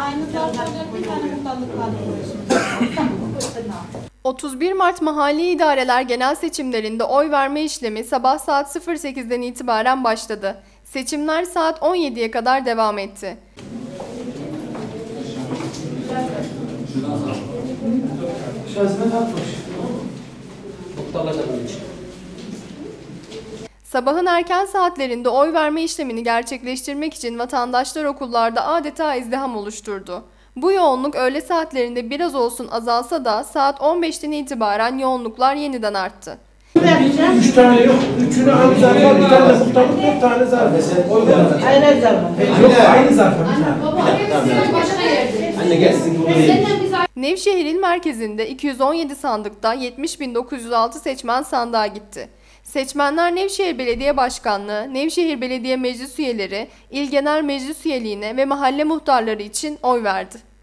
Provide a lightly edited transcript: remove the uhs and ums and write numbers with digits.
Aynı zamanda bir tane muhtarlık kadrosu. 31 Mart Mahalli İdareler Genel Seçimlerinde oy verme işlemi sabah saat 08'den itibaren başladı. Seçimler saat 17'ye kadar devam etti. Sabahın erken saatlerinde oy verme işlemini gerçekleştirmek için vatandaşlar okullarda adeta izdiham oluşturdu. Bu yoğunluk öğle saatlerinde biraz olsun azalsa da saat 15'ten itibaren yoğunluklar yeniden arttı. 3 tane yok. 3'ünü aynı zarfa, bir tane muhtarlık, 4 tane zarfa. Aynı zarfa. Yok, aynı zarfa. Anne gelsin buraya. Nevşehir İl Merkezi'nde 217 sandıkta 70.906 seçmen sandığa gitti. Seçmenler Nevşehir Belediye Başkanlığı, Nevşehir Belediye Meclis Üyeleri, İl Genel Meclis Üyeliğine ve mahalle muhtarları için oy verdi.